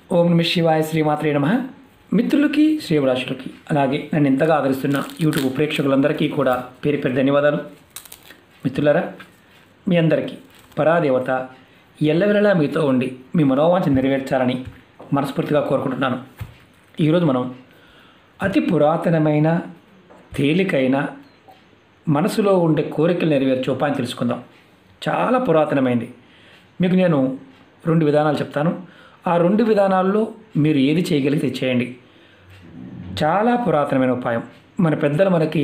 ఓం నమ శివాయ శ్రీమాత్రే నమః. మిత్రులకి శ్రీభిలాషులకి అలాగే నన్ను ఎంతగా ఆదరిస్తున్న యూట్యూబ్ ప్రేక్షకులందరికీ కూడా పేరు పేరు ధన్యవాదాలు. మిత్రులారా, మీ అందరికీ పరాదేవత ఎల్లవెల్లలా మీతో ఉండి మీ మనోవాంఛ నెరవేర్చాలని మనస్ఫూర్తిగా కోరుకుంటున్నాను. ఈరోజు మనం అతి పురాతనమైన తేలికైన మనసులో ఉండే కోరికలు నెరవేర్చే ఉపాయం తెలుసుకుందాం. చాలా పురాతనమైంది. మీకు నేను 2 విధానాలు చెప్తాను. ఆ 2 విధానాల్లో మీరు ఏది చేయగలిగితే చేయండి. చాలా పురాతనమైన ఉపాయం. మన పెద్దలు మనకి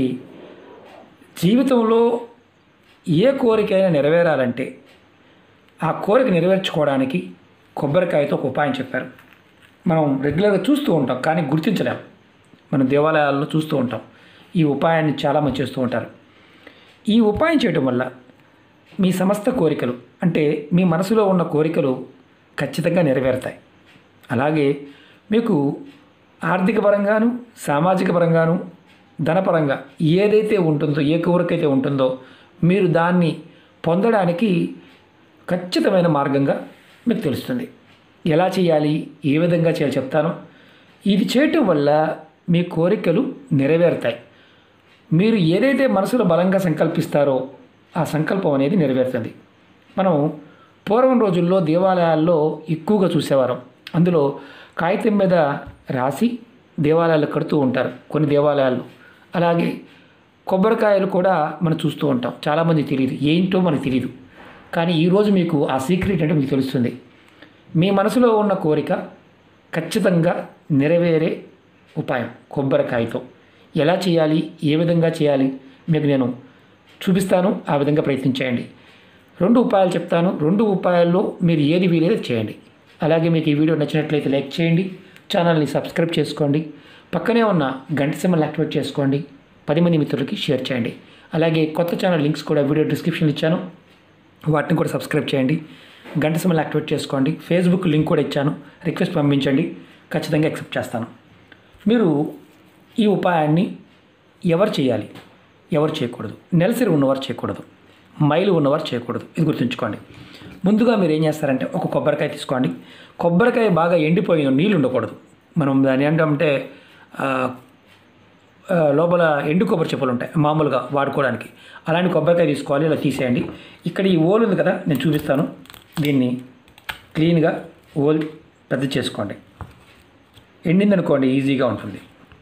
జీవితంలో ఏ కోరికైనా నెరవేరాలంటే ఆ కోరిక నెరవేర్చుకోవడానికి కొబ్బరికాయతో ఒక ఉపాయం చెప్పారు. మనం రెగ్యులర్గా చూస్తూ ఉంటాం, కానీ గుర్తించలేం. మనం దేవాలయాల్లో చూస్తూ ఉంటాం. ఈ ఉపాయాన్ని చాలామంది చేస్తూ ఉంటారు. ఈ ఉపాయం చేయడం వల్ల మీ సమస్త కోరికలు, అంటే మీ మనసులో ఉన్న కోరికలు ఖచ్చితంగా నెరవేరుతాయి. అలాగే మీకు ఆర్థిక పరంగాను, సామాజిక పరంగాను, ధనపరంగా ఏదైతే ఉంటుందో, ఏ కోరికైతే ఉంటుందో మీరు దాన్ని పొందడానికి ఖచ్చితమైన మార్గంగా మీకు తెలుస్తుంది. ఎలా చేయాలి, ఏ విధంగా చేయాలి చెప్తాను. ఇది చేయటం వల్ల మీ కోరికలు నెరవేరుతాయి. మీరు ఏదైతే మనసులో బలంగా సంకల్పిస్తారో ఆ సంకల్పం అనేది నెరవేరుతుంది. మనం పూర్వం రోజుల్లో దేవాలయాల్లో ఎక్కువగా చూసేవారం. అందులో కాగితం మీద రాసి దేవాలయాలు కడుతూ ఉంటారు కొన్ని దేవాలయాల్లో. అలాగే కొబ్బరికాయలు కూడా మనం చూస్తూ ఉంటాం. చాలామంది తెలియదు, ఏంటో మనకు తెలియదు. కానీ ఈరోజు మీకు ఆ సీక్రెట్ అంటే మీకు తెలుస్తుంది. మీ మనసులో ఉన్న కోరిక ఖచ్చితంగా నెరవేరే ఉపాయం కొబ్బరికాయతో. ఎలా చేయాలి, ఏ విధంగా చేయాలి మీకు నేను చూపిస్తాను. ఆ విధంగా ప్రయత్నించేయండి. 2 ఉపాయాలు చెప్తాను. 2 ఉపాయాల్లో మీరు ఏది వీలైతే చేయండి. అలాగే మీకు ఈ వీడియో నచ్చినట్లయితే లైక్ చేయండి, ఛానల్ని సబ్స్క్రైబ్ చేసుకోండి, పక్కనే ఉన్న గంట సింబల్ యాక్టివేట్ చేసుకోండి, 10 మంది మిత్రులకి షేర్ చేయండి. అలాగే కొత్త ఛానల్ లింక్స్ కూడా వీడియో డిస్క్రిప్షన్లో ఇచ్చాను, వాటిని కూడా సబ్స్క్రైబ్ చేయండి, గంట సింబల్ యాక్టివేట్ చేసుకోండి. ఫేస్బుక్ లింక్ కూడా ఇచ్చాను, రిక్వెస్ట్ పంపించండి, ఖచ్చితంగా యాక్సెప్ట్ చేస్తాను. మీరు ఈ ఉపాయాన్ని ఎవరు చేయాలి, ఎవరు చేయకూడదు, నెలసరి ఉన్నవారు చేయకూడదు, మైలు ఉన్నవారు చేయకూడదు. ఇది గుర్తుంచుకోండి. ముందుగా మీరు ఏం చేస్తారంటే ఒక కొబ్బరికాయ తీసుకోండి. కొబ్బరికాయ బాగా ఎండిపోయిన నీళ్ళు ఉండకూడదు. మనం దాని ఏంటంటే లోపల ఎండు కొబ్బరి చెప్పులు ఉంటాయి మామూలుగా వాడుకోవడానికి. అలాంటి కొబ్బరికాయ తీసుకోవాలి. ఇలా తీసేయండి. ఇక్కడ ఈ ఓల్ ఉంది కదా, నేను చూపిస్తాను. దీన్ని క్లీన్గా ఓల్ పెద్ద చేసుకోండి. ఎండిందనుకోండి ఈజీగా ఉంటుంది.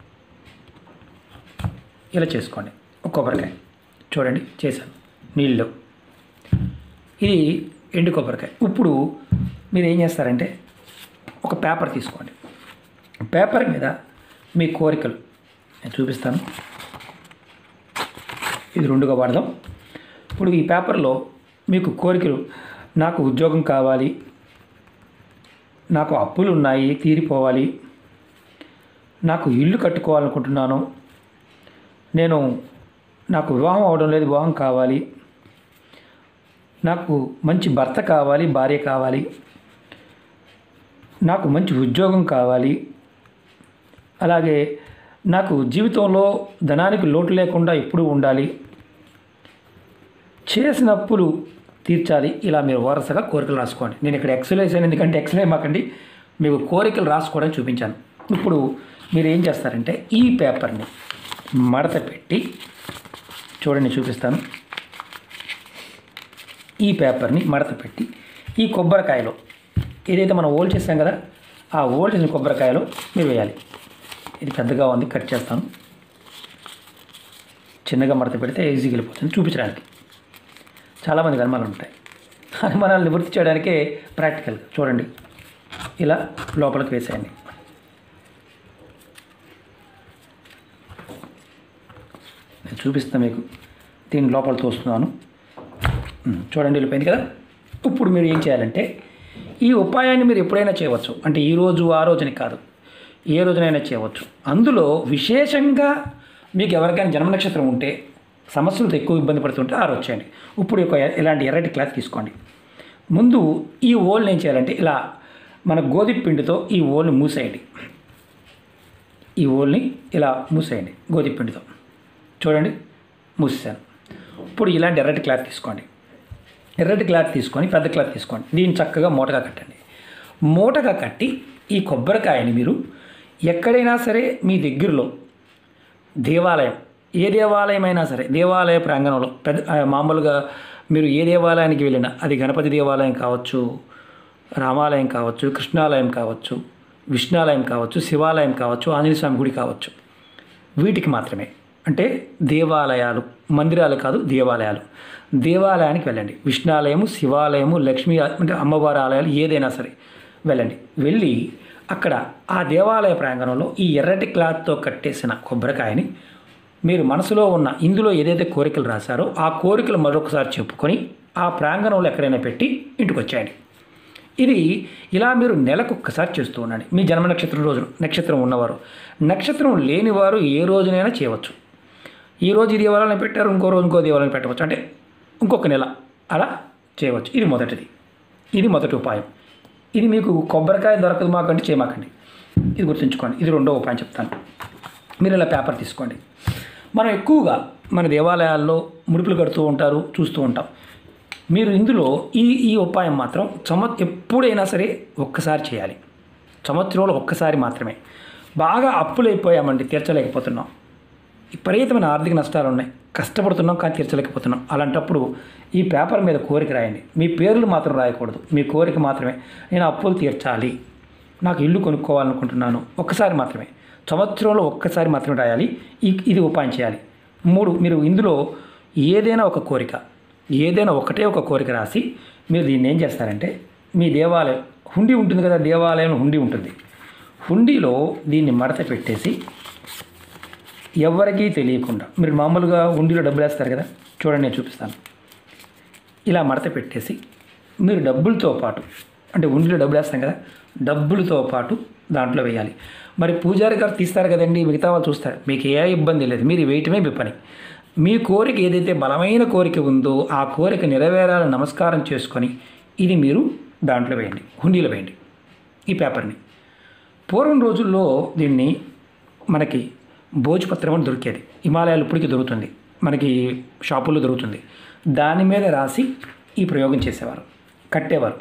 ఇలా చేసుకోండి. ఒక కొబ్బరికాయ చూడండి చేశాను నీళ్ళు. ఇది ఎండు కొబ్బరికాయ. ఇప్పుడు మీరు ఏం చేస్తారంటే ఒక పేపర్ తీసుకోండి. పేపర్ మీద మీ కోరికలు నేను చూపిస్తాను. ఇది 2గా వాడదాం. ఇప్పుడు ఈ పేపర్లో మీకు కోరికలు, నాకు ఉద్యోగం కావాలి, నాకు అప్పులు ఉన్నాయి తీరిపోవాలి, నాకు ఇల్లు కట్టుకోవాలనుకుంటున్నాను, నాకు వివాహం అవడం లేదు, వివాహం కావాలి, నాకు మంచి భర్త కావాలి, భార్య కావాలి, నాకు మంచి ఉద్యోగం కావాలి, అలాగే నాకు జీవితంలో ధనానికి లోటు లేకుండా ఎప్పుడూ ఉండాలి, చేసిన అప్పులు తీర్చాలి. ఇలా మీరు వరుసగా కోరికలు రాసుకోండి. నేను ఇక్కడ ఎక్స్‌లే వేసాను, ఎందుకంటే ఎక్స్‌లే మాకండి, మీకు కోరికలు రాసుకోవడానికి చూపించాను. ఇప్పుడు మీరు ఏం చేస్తారంటే ఈ పేపర్ని మడత పెట్టి చూడండి, చూపిస్తాను. ఈ పేపర్ని మడత పెట్టి ఈ కొబ్బరికాయలో ఏదైతే మనం ఓల్ చేసాం కదా, ఆ ఓల్ చేసిన కొబ్బరికాయలో మీరు వేయాలి. ఇది పెద్దగా ఉంది, కట్ చేస్తాను. చిన్నగా మడత పెడితే ఈజీగా వెళ్ళిపోతుంది చూపించడానికి. చాలామందికి అనుమానాలు ఉంటాయి. అనుమానాలు నివృత్తి చేయడానికే ప్రాక్టికల్గా చూడండి, ఇలా లోపలికి వేసేయండి. నేను చూపిస్తాను మీకు. దీన్ని లోపల తోస్తున్నాను. చూడండి, వెళ్ళిపోయింది కదా. ఇప్పుడు మీరు ఏం చేయాలంటే ఈ ఉపాయాన్ని మీరు ఎప్పుడైనా చేయవచ్చు. అంటే ఈరోజు ఆ రోజుని కాదు, ఏ రోజునైనా చేయవచ్చు. అందులో విశేషంగా మీకు ఎవరికైనా జన్మ నక్షత్రం ఉంటే, సమస్యలతో ఎక్కువ ఇబ్బంది పడుతుంటే ఆ రోజు చేయండి. ఇప్పుడు ఇలాంటి ఎర్రటి క్లాత్ తీసుకోండి. ముందు ఈ ఓల్ని ఏం చేయాలంటే ఇలా మన గోధుమ పిండితో ఈ ఓల్ని మూసేయండి. ఈ ఓల్ని ఇలా మూసేయండి గోధుమ పిండితో. చూడండి, మూసేసాను. ఇప్పుడు ఇలాంటి ఎర్రటి క్లాత్ తీసుకోండి. ఎర్రటి క్లాత్ తీసుకొని పెద్ద క్లాత్ తీసుకోండి. దీన్ని చక్కగా మూటగా కట్టండి. మూటగా కట్టి ఈ కొబ్బరికాయని మీరు ఎక్కడైనా సరే మీ దగ్గరలో దేవాలయం, ఏ దేవాలయం అయినా సరే, దేవాలయ ప్రాంగణంలో మామూలుగా మీరు ఏ దేవాలయానికి వెళ్ళినా, అది గణపతి దేవాలయం కావచ్చు, రామాలయం కావచ్చు, కృష్ణాలయం కావచ్చు, విష్ణాలయం కావచ్చు, శివాలయం కావచ్చు, ఆంజనేయ స్వామి గుడి కావచ్చు, వీటికి మాత్రమే, అంటే దేవాలయాలు, మందిరాలు కాదు దేవాలయాలు, దేవాలయానికి వెళ్ళండి. విష్ణాలయము, శివాలయము, లక్ష్మీ అంటే అమ్మవారి ఆలయాలు ఏదైనా సరే వెళ్ళండి. వెళ్ళి అక్కడ ఆ దేవాలయ ప్రాంగణంలో ఈ ఎర్రటి క్లాత్తో కట్టేసిన కొబ్బరికాయని మీరు మనసులో ఉన్న ఇందులో ఏదైతే కోరికలు రాశారో ఆ కోరికలు మరొకసారి చెప్పుకొని ఆ ప్రాంగణంలో ఎక్కడైనా పెట్టి ఇంటికి వచ్చేయండి. ఇది ఇలా మీరు నెలకు ఒక్కసారి చేస్తూ ఉండండి. మీ జన్మ నక్షత్రం రోజున, నక్షత్రం ఉన్నవారు, నక్షత్రం లేనివారు ఏ రోజునైనా చేయవచ్చు. ఈరోజు ఈ దేవాలయం పెట్టారు, ఇంకో రోజు ఇంకో దేవాలయం పెట్టవచ్చు, అంటే ఇంకొక నెల అలా చేయవచ్చు. ఇది మొదటిది, ఇది మొదటి ఉపాయం. ఇది మీకు కొబ్బరికాయ దొరకదు మాకంటే చేయమాకండి, ఇది గుర్తుంచుకోండి. ఇది రెండో ఉపాయం చెప్తాను. మీరు ఇలా పేపర్ తీసుకోండి. మనం ఎక్కువగా మన దేవాలయాల్లో ముడుపులు కడుతూ ఉంటారు, చూస్తూ ఉంటాం. మీరు ఇందులో ఈ ఉపాయం మాత్రం ఎప్పుడైనా సరే ఒక్కసారి చేయాలి. సంవత్సరంలో ఒక్కసారి మాత్రమే. బాగా అప్పులైపోయామండి, తీర్చలేకపోతున్నాం, విపరీతమైన ఆర్థిక నష్టాలు ఉన్నాయి, కష్టపడుతున్నాం కానీ తీర్చలేకపోతున్నాం. అలాంటప్పుడు ఈ పేపర్ మీద కోరిక రాయండి. మీ పేర్లు మాత్రం రాయకూడదు, మీ కోరిక మాత్రమే. నేను అప్పులు తీర్చాలి, నాకు ఇల్లు కొనుక్కోవాలనుకుంటున్నాను, ఒక్కసారి మాత్రమే, సంవత్సరంలో ఒక్కసారి మాత్రమే రాయాలి. ఇది ఉపాయం చేయాలి. 3, మీరు ఇందులో ఏదైనా ఒక కోరిక, ఏదైనా ఒకటే ఒక కోరిక రాసి మీరు దీన్ని ఏం చేస్తారంటే, మీ దేవాలయం హుండీ ఉంటుంది కదా, దేవాలయంలో హుండీ ఉంటుంది, హుండీలో దీన్ని మడత పెట్టేసి ఎవరికీ తెలియకుండా, మీరు మామూలుగా హుండీలో డబ్బులు వేస్తారు కదా, చూడండి నేను చూపిస్తాను. ఇలా మడత పెట్టేసి మీరు డబ్బులతో పాటు, అంటే హుండీలో డబ్బులు వేస్తాం కదా, డబ్బులతో పాటు దాంట్లో వేయాలి. మరి పూజారి గారు తీస్తారు కదండి, మిగతా వాళ్ళు చూస్తారు, మీకు ఏ ఇబ్బంది లేదు, మీరు వేయటమే మీ పని. మీ కోరిక ఏదైతే బలమైన కోరిక ఉందో ఆ కోరిక నెరవేరాలని నమస్కారం చేసుకొని ఇది మీరు దాంట్లో వేయండి, హుండీలో వేయండి ఈ పేపర్ని. పూర్వం రోజుల్లో దీన్ని మనకి భోజపత్రం అని దొరికేది, హిమాలయాలు ఇప్పటికీ దొరుకుతుంది, మనకి షాపుల్లో దొరుకుతుంది. దాని మీద రాసి ఈ ప్రయోగం చేసేవారు, కట్టేవారు.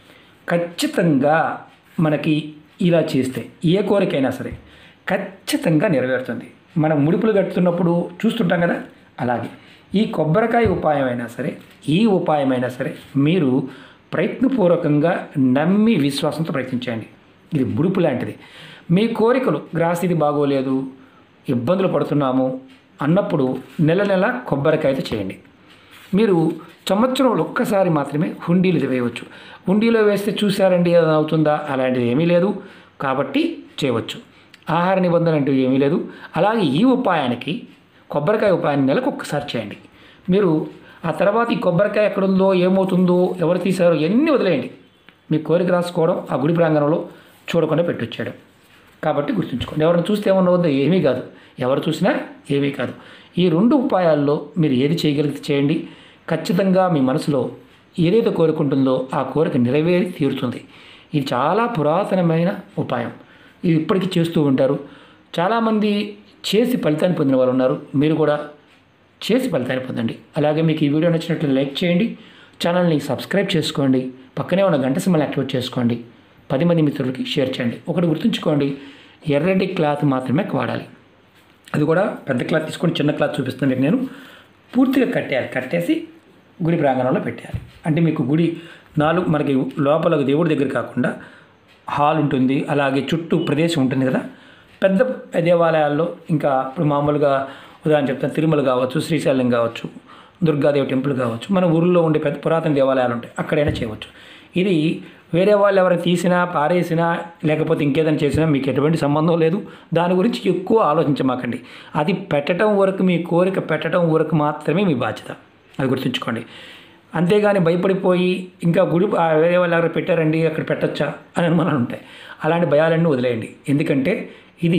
ఖచ్చితంగా మనకి ఇలా చేస్తే ఏ కోరికైనా సరే ఖచ్చితంగా నెరవేరుతుంది. మనం ముడుపులు కట్టుతున్నప్పుడు చూస్తుంటాం కదా, అలాగే ఈ కొబ్బరికాయ ఉపాయం అయినా సరే, ఈ ఉపాయమైనా సరే మీరు ప్రయత్నపూర్వకంగా నమ్మి విశ్వాసంతో ప్రయత్నించండి. ఇది ముడుపు లాంటిది. మీ కోరికలు గ్రాసిది బాగోలేదు, ఇబ్బందులు పడుతున్నాము అన్నప్పుడు నెల నెల కొబ్బరికాయతో చేయండి. మీరు సంవత్సరంలో ఒక్కసారి మాత్రమే హుండీలు వేయవచ్చు. హుండీలో వేస్తే చూసారండి అది అవుతుందా, అలాంటిది ఏమీ లేదు, కాబట్టి చేయవచ్చు. ఆహార నిబంధన అంటూ ఏమీ లేదు. అలాగే ఈ ఉపాయానికి, కొబ్బరికాయ ఉపాయాన్ని నెలకు ఒక్కసారి చేయండి. మీరు ఆ తర్వాత ఈ కొబ్బరికాయ ఎక్కడుందో, ఏమవుతుందో, ఎవరు తీశారో ఎన్ని వదిలేయండి. మీ కోరిక రాసుకోవడం, ఆ గుడి ప్రాంగణంలో చూడకుండా పెట్టొచ్చాడు. కాబట్టి గుర్తుంచుకోండి. ఎవరిని చూస్తే ఏమన్నా వద్దో, ఏమీ కాదు, ఎవరు చూసినా ఏమీ కాదు. ఈ 2 ఉపాయాల్లో మీరు ఏది చేయగలిగితే చేయండి. ఖచ్చితంగా మీ మనసులో ఏదైతే కోరుకుంటుందో ఆ కోరిక నెరవేరి తీరుతుంది. ఇది చాలా పురాతనమైన ఉపాయం, ఇది ఇప్పటికీ చేస్తూ ఉంటారు. చాలామంది చేసి ఫలితాన్ని పొందిన వాళ్ళు ఉన్నారు. మీరు కూడా చేసి ఫలితాన్ని పొందండి. అలాగే మీకు ఈ వీడియో నచ్చినట్లు లైక్ చేయండి, ఛానల్ని సబ్స్క్రైబ్ చేసుకోండి, పక్కనే ఉన్న గంట సింబల్ యాక్టివేట్ చేసుకోండి, 10 మంది మిత్రులకి షేర్ చేయండి. ఒకటి గుర్తుంచుకోండి, ఎర్రటి క్లాత్ మాత్రమే వాడాలి. అది కూడా పెద్ద క్లాత్ తీసుకొని, చిన్న క్లాత్ చూపిస్తుంది నేను, పూర్తిగా కట్టేయాలి. కట్టేసి గుడి ప్రాంగణంలో పెట్టేయాలి. అంటే మీకు గుడి మనకి లోపల దేవుడి దగ్గర కాకుండా హాల్ ఉంటుంది, అలాగే చుట్టూ ప్రదేశం ఉంటుంది కదా. పెద్ద దేవాలయాల్లో ఇంకా ఇప్పుడు మామూలుగా ఉదాహరణ చెప్తాను, తిరుమల కావచ్చు, శ్రీశైలం కావచ్చు, దుర్గాదేవి టెంపుల్ కావచ్చు, మన ఊరిలో ఉండే పెద్ద పురాతన దేవాలయాలు ఉంటాయి, అక్కడైనా చేయవచ్చు. ఇది వేరే వాళ్ళు ఎవరైనా తీసినా, పారేసినా, లేకపోతే ఇంకేదైనా చేసినా మీకు ఎటువంటి సంబంధం లేదు. దాని గురించి ఎక్కువ ఆలోచించమాకండి. అది పెట్టడం వరకు, మీ కోరిక పెట్టడం వరకు మాత్రమే మీ బాధ్యత, అది గుర్తుంచుకోండి. అంతేగాని భయపడిపోయి ఇంకా గుడి వేరే వాళ్ళు ఎవరు పెట్టారండి అక్కడ పెట్టచ్చా అని అనుమానాలు ఉంటాయి. అలాంటి భయాలన్నీ వదిలేయండి. ఎందుకంటే ఇది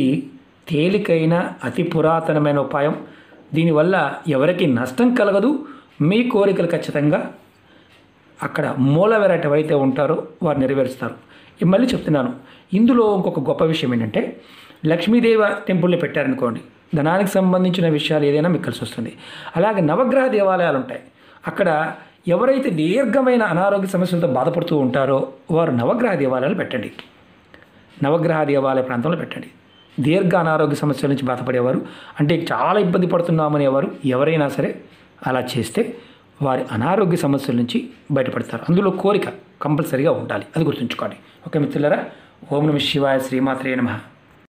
తేలికైన అతి పురాతనమైన ఉపాయం. దీనివల్ల ఎవరికి నష్టం కలగదు. మీ కోరికలు ఖచ్చితంగా అక్కడ మూల వెరైటీ ఎవరైతే ఉంటారో వారు నెరవేరుస్తారు. మళ్ళీ చెప్తున్నాను, ఇందులో ఇంకొక గొప్ప విషయం ఏంటంటే, లక్ష్మీదేవి టెంపుల్ని పెట్టారనుకోండి, ధనానికి సంబంధించిన విషయాలు ఏదైనా మీకు కలిసి వస్తుంది. అలాగే నవగ్రహ దేవాలయాలు ఉంటాయి, అక్కడ ఎవరైతే దీర్ఘమైన అనారోగ్య సమస్యలతో బాధపడుతూ ఉంటారో వారు నవగ్రహ దేవాలయాలు పెట్టండి. నవగ్రహ దేవాలయ ప్రాంతంలో పెట్టండి. దీర్ఘ అనారోగ్య సమస్యల నుంచి బాధపడేవారు, అంటే చాలా ఇబ్బంది పడుతున్నామనేవారు ఎవరైనా సరే అలా చేస్తే వారి అనారోగ్య సమస్యల నుంచి బయటపడతారు. అందులో కోరిక కంపల్సరీగా ఉండాలి, అది గుర్తుంచుకోండి. ఓకే మిత్రులారా, ఓం నమః శివాయ, శ్రీమాత్రే నమః.